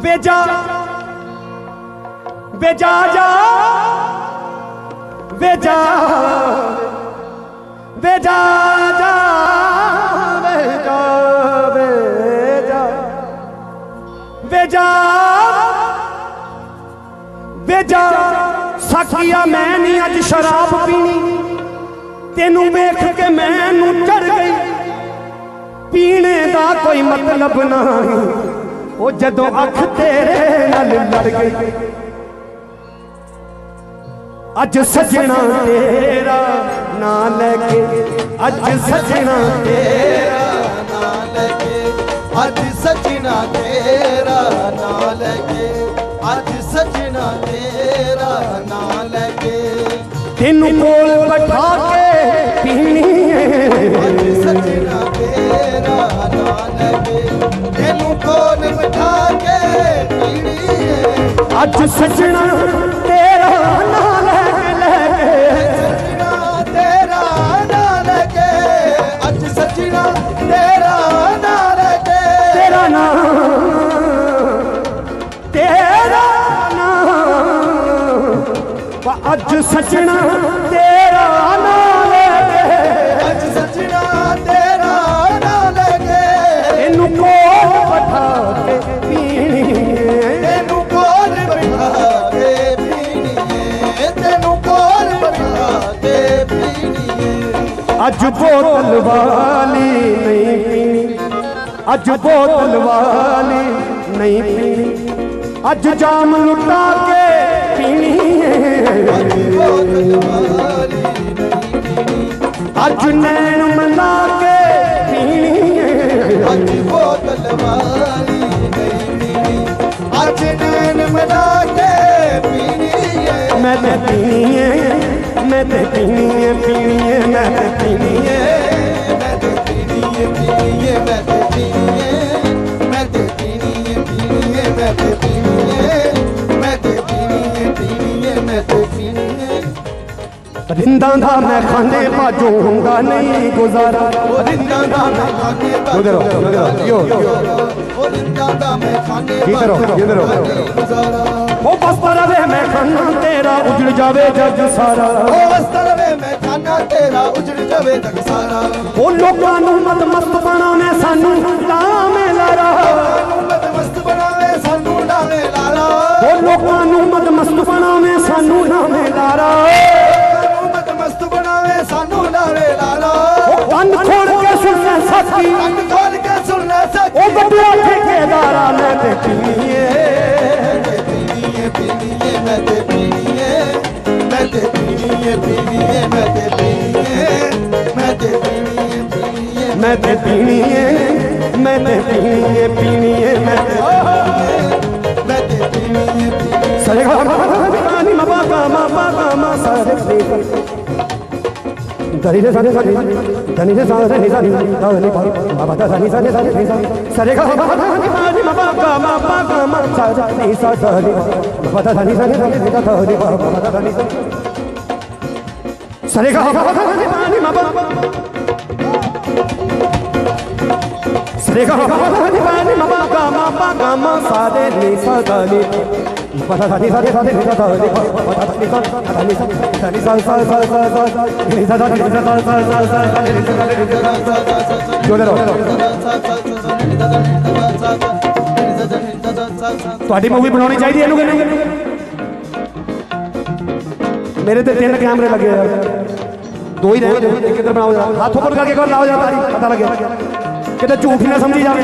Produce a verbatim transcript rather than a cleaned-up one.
बेजा बेजा जा बेजा बेजा जा बेजा बेजा बेजा बेजा साकिया मैं नहीं अज शराब पीनी तेनू वेख के मैनू चढ़ गई पीने दा कोई मतलब नहीं वो जदों अख तेरे नाल लड़ गई अज सजना तेरा ना लेके अज सजना तेरा ना लेके अज सजना तेरा ना लेके अज सजना तेरा ना लेके तेनू कोल बैठा के पीनी अज सजना तेरा ना लेके तेनू कोल बैठा के पीनी अज सजना तेरा ना लेके सजना तेरा ना लेके अज सजना तेरा ना लेके तेरा ना तेरा ना अज सजना तेरा ना लेके अज सजना तेरा ना लेके तेनू कोल बैठा के पीनी तेनू कोल बैठा के पीनी तेनू कोल बैठा के पीनी अज बोतल वाली नहीं पीनी अज बोतल वाली नहीं पीनी अज जाम लुटा के पीनी अज बोतल वाली अज नैन मिला के पीनी अज बोतल वाली नहीं पीनी अज नैन मिला के पीनी मैं ते पीनी है मैं ते पीनी है पीनी है मैं ते पीनी है मैं ते पीनी है पीनी है मैं ते पीनी है मैं ते पीनी है पीनी है मैं ते पीनी है मैं ते पीनी है पीनी है मैं ते पीनी है रिंदा दा मैं खाने बाजूंगा नहीं गुजारा ओ रिंदा दा मैं खाने उधर आओ, उधर आओ, यो, यो। ओ रिंदा दा मैं खाने इधर आओ, इधर आओ। गुजारा ओ बस रवे मैं खाना तेरा उजड़ जावे जग सारा ओ अस्तर वे मैं खाना तेरा उजड़ जावे तक सारा ओ लोकां नू मत मस्त बनावे सानू लावे लारा कानू मत मस्त बनावे सानू डावे लाला ओ लोकां नू मत मस्त बनावे सानू लावे लारा कानू मत मस्त बनावे सानू डावे लाला ओ कान खोल के सुनना साथी कंन खोल के सुनना ओ सच बड़ा ठेकेदारा मैं ते पीनी पीनी है मैं ते पीनी है मैं ते पीनी है पीनी है मैं ते पीनी है मैं ते पीनी है पीनी है मैं ते पीनी है मैं ते पीनी है पीनी है मैं ते मैं ते पीनी है पीनी सरे गा मा नी मा पा गा मा पा गा मा सरे रे धनी रे सरे सरे धनी रे सरे नि सरे गा नि पा मा पा धा नि सरे सरे नि सरे गा मा नी मा पा गा मा पा गा मा सरे नि सरे मा पा धा नि सरे सरे नि गा नि पा मा धा नि सरे गा मा नी मा पा सरे गा मा नी मा पा गा मा पा गा मा सरे नि सरे पता था नहीं सारे सारे नहीं था नहीं पता था नहीं सारे पता नहीं सारे नहीं सारे सारे सारे सारे सारे नहीं था नहीं था सारे सारे सारे सारे जो ले रहा ਤੁਹਾਡੀ मूवी बनानी चाहिए ਇਹਨੂੰ ਕਿ ਨਹੀਂ मेरे ਤੇ तीन कैमरे लगे हैं दो ही रहे एक इधर बनाओ जरा हाथ ऊपर करके कर लाओ जरा पता लगे किते झूठ ना समझी जावे